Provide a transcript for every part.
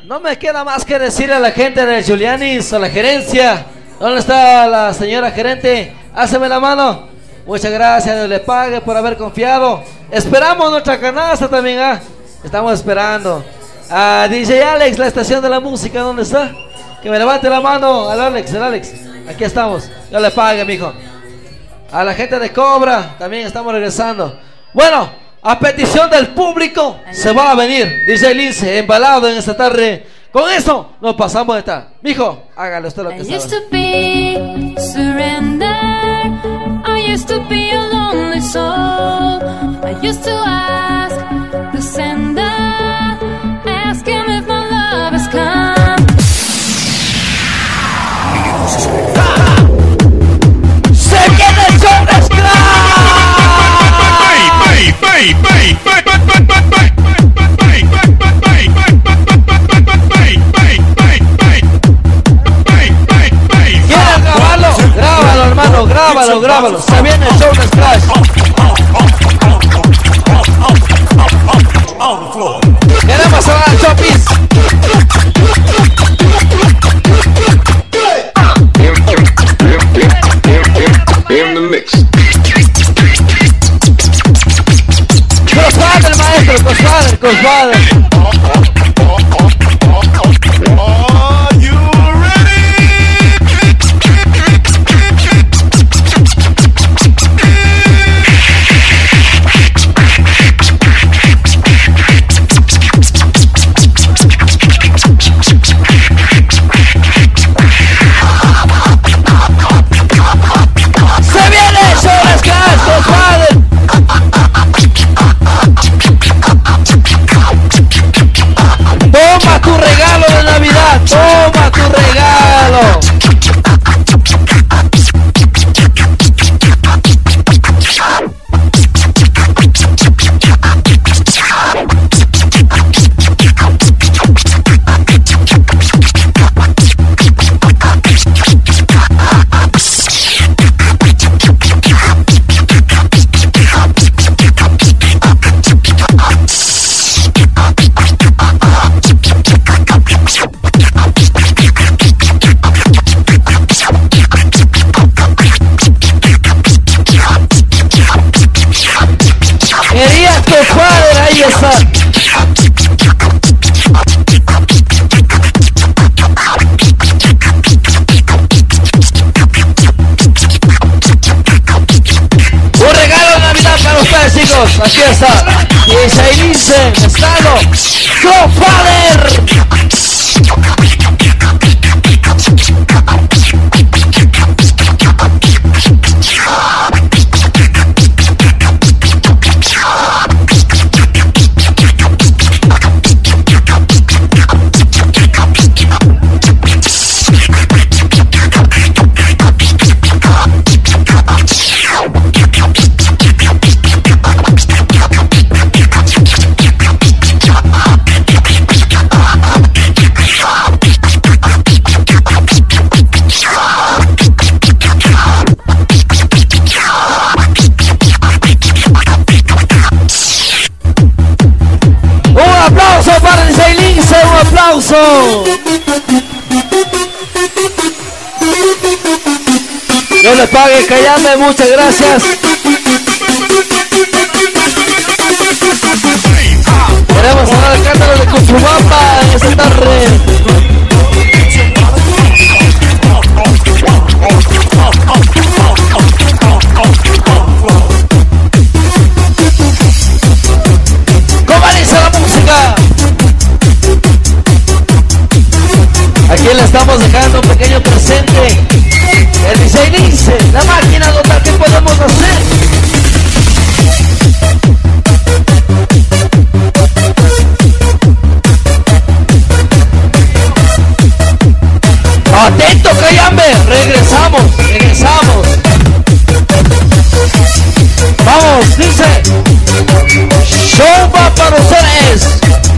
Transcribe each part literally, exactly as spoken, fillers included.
no me queda más que decirle a la gente de Giuliani's, a la gerencia. ¿Dónde está la señora gerente? Háceme la mano. Muchas gracias, Dios le pague por haber confiado. Esperamos nuestra canasta también, ¿ah? Estamos esperando. A D J Alex, la estación de la música, ¿dónde está? Que me levante la mano, al Alex, el Alex. Aquí estamos, Dios le pague, mijo. A la gente de Cobra, también estamos regresando. Bueno, a petición del público, se va a venir D J Lince, embalado en esta tarde. Con eso, nos pasamos de esta. Mijo, hágale usted lo que sabe. I used to be a lonely soul. I used to ask the sender, ask him if my love has come. ¡Se viene el show de ¿Quieres grabarlo? Grábalo, hermano, grábalo, grábalo. Se viene el show de Scratch. Queremos hablar al Chopis. In the mix. Crossfather, maestro, Crossfather, Crossfather. Are you Toma tu regalo de Navidad, toma tu regalo. Quería que padre, ahí está. Un regalo de Navidad para ustedes, chicos. Aquí está. D J Lince, estado. ¡Compadre! Dios le pague, Cayame, muchas gracias. Queremos hablar el cántaro de Cuchumapa en esta tarde. ¿Cómo dice la música? Aquí le estamos dejando un pequeño presente. El D J Lince, la máquina total que podemos hacer. Atento, Cayambe, regresamos, regresamos. Vamos, dice. Show va para ustedes.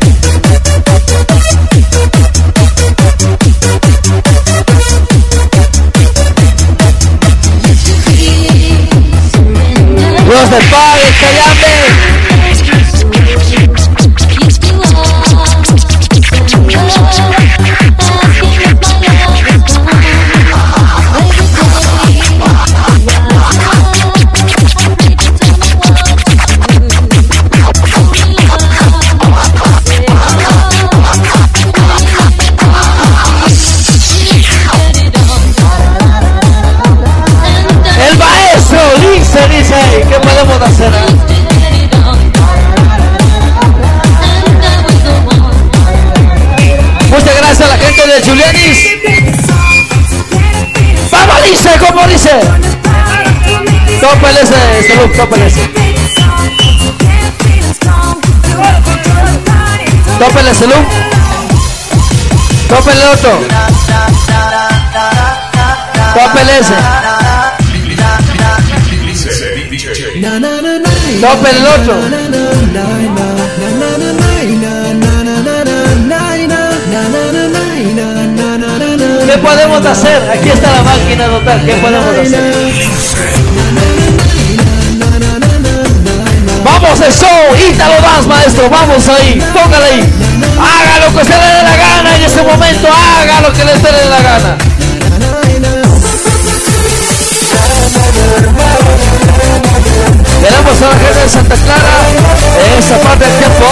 Dios te pague, Cayambe. Denis. Vamos, dice, ¿cómo dice? Tópele ese, este look, tópele ese. Tópele ese look. Tópele el otro. Tópele ese. Tópele el otro. ¿Qué podemos hacer? Aquí está la máquina total. ¿Qué podemos hacer? Vamos el show, Ítalo Dance, maestro. Vamos ahí, póngale ahí. Haga lo que usted le dé la gana en ese momento. Haga lo que le dé la gana. Queremos a la gente de Santa Clara en esa parte del tiempo.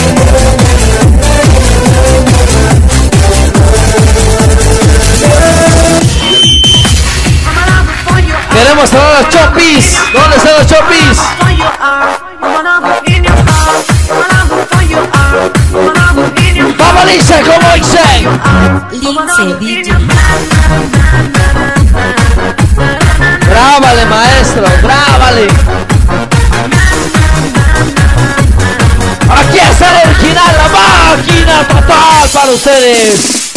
Queremos a los Chopis. ¿Dónde están los Chopis? Vamos, Lince, como dice. Lince, D J. Grábale, maestro, grábale. Aquí está el original, la máquina total para ustedes.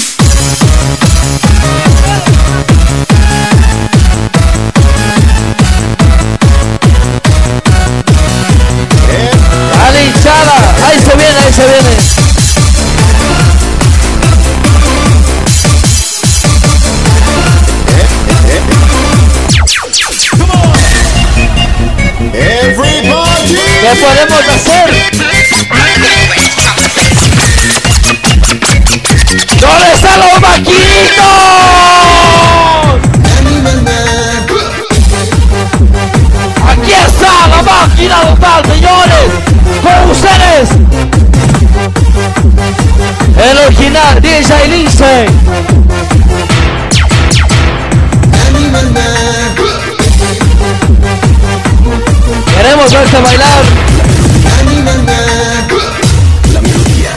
Dale, hinchada, ahí se viene, ahí se viene. ¿Qué podemos hacer? ¿Dónde están los maquinitos? Aquí está la máquina total, señores. Con ustedes, el original D J Lince. Queremos verte bailar. La melodía.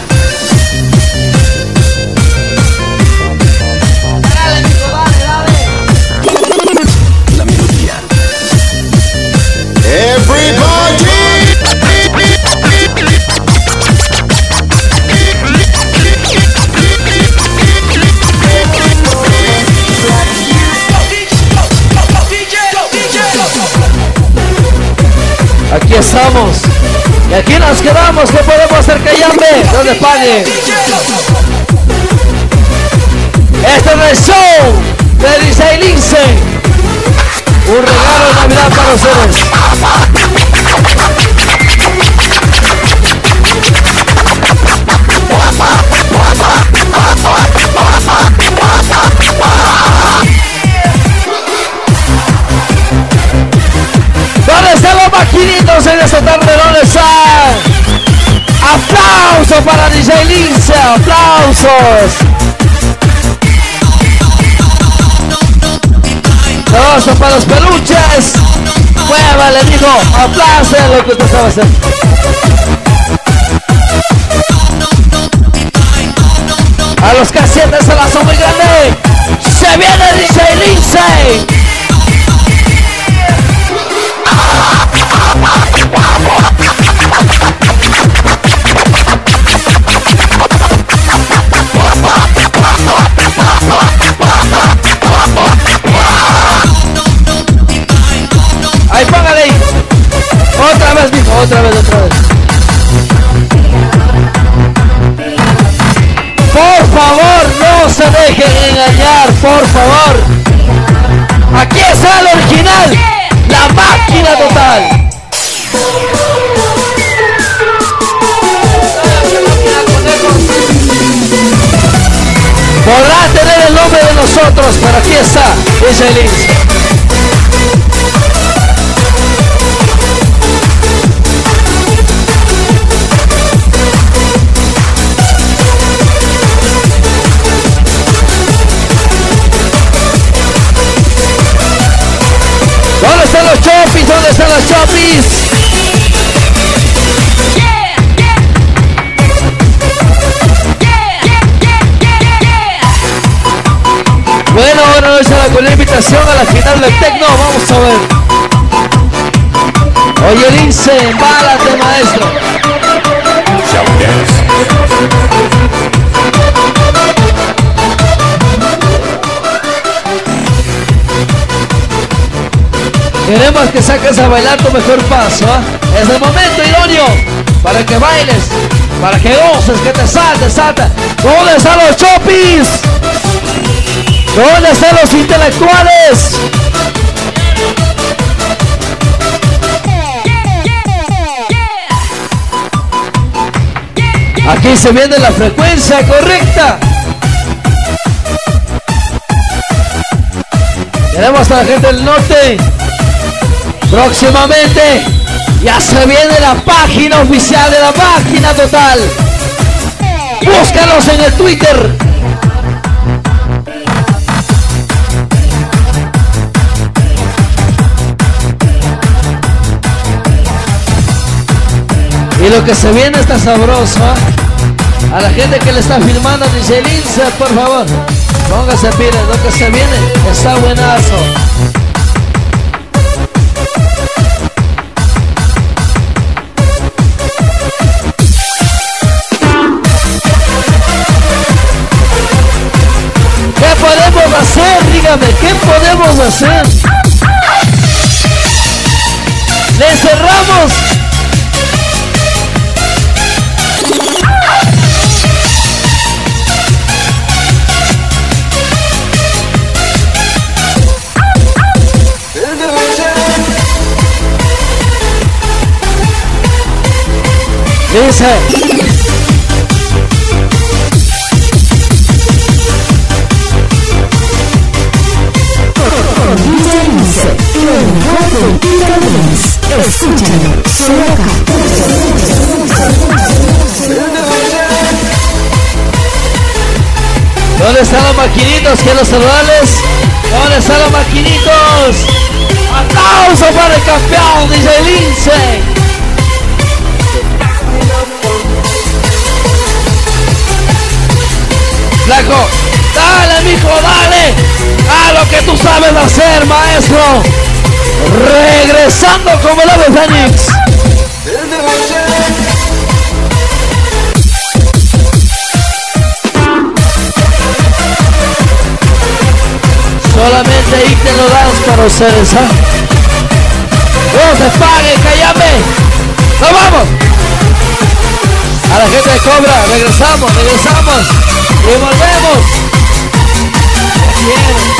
Dale, Nico, dale, dale. La melodía. Everybody. Aquí estamos. Y aquí nos quedamos. ¿Qué podemos hacer, Cayambe? ¿Dónde pague? Este es el show de D J Lince. Un regalo de Navidad para ustedes. ¿Dónde están los maquinitos en esta tarde? ¿Dónde están? ¡Aplausos para D J Lince! ¡Aplausos! ¡Aplausos para los peluches! ¡Muévale, mijo! ¡Aplausen lo que usted sabe hacer! A los casetes se la son muy grande. ¡Se viene D J Lince! Ahí, póngale ahí. Otra vez, mijo, otra vez, otra vez. Por favor, no se dejen engañar, por favor. Aquí está el original, la máquina total. Podrá tener el nombre de nosotros, pero aquí está, D J Lince. ¿Dónde están los Chopis? ¿Dónde están los Chopis? invitación a la final del Tecno. Vamos a ver. Oye, Lince, embálate, maestro. Queremos que saques a bailar tu mejor paso, ¿eh? Es el momento idóneo para que bailes, para que goces, que te saltes, salta. ¿Dónde están los chopis? ¿Dónde están los intelectuales? Aquí se viene la frecuencia correcta. Queremos a la gente del norte. Próximamente ya se viene la página oficial de la Máquina Total. Búscanos en el Twitter. Y lo que se viene está sabroso, ¿eh? A la gente que le está filmando, dice Lince, por favor, póngase pilas, lo que se viene está buenazo. ¿Qué podemos hacer? Dígame, ¿qué podemos hacer? Le cerramos. Dice escúchalo, solo acá. ¿Dónde están los maquinitos? Quiero saludarles. ¿Dónde están los maquinitos? ¡Aplauso para el campeón, D J Lince! Flaco, dale, mijo, dale. A lo que tú sabes hacer, maestro. Regresando como el ave Fénix. Solamente ahí te lo das para ustedes, ¿eh? No se pague, cállame. ¡Nos vamos! A la gente de Cobra, regresamos, regresamos y volvemos. Bien.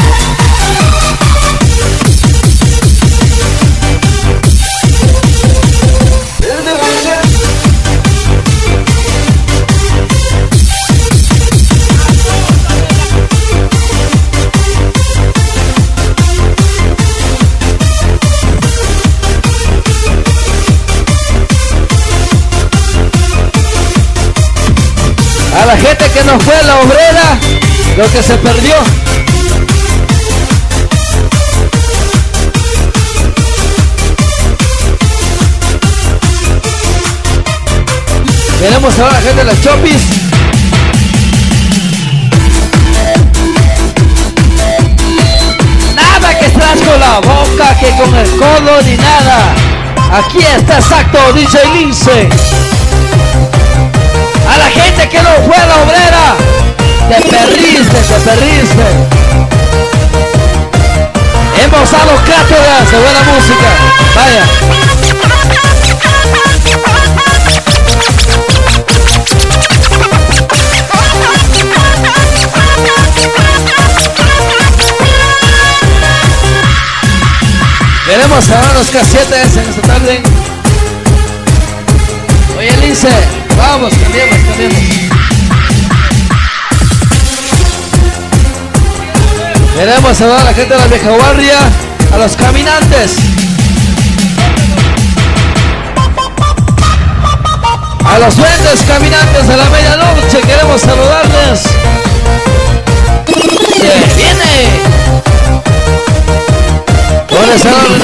A la gente que no fue a la obrera, lo que se perdió. Queremos ahora a la gente de las Chopis. Nada que estás con la boca, que con el codo, ni nada. Aquí está exacto, D J Lince. A la gente que no fue a la obrera, te perdiste, te perdiste. Hemos dado cátedras de buena música. Vaya. Queremos ahora los casetes en esta tarde. Oye, Lince, vamos, cambiemos, cambiemos. Queremos saludar a la gente de la vieja guardia, a los caminantes, a los duendes caminantes de la medianoche. Queremos saludarles. ¡Se viene! ¿Dónde están los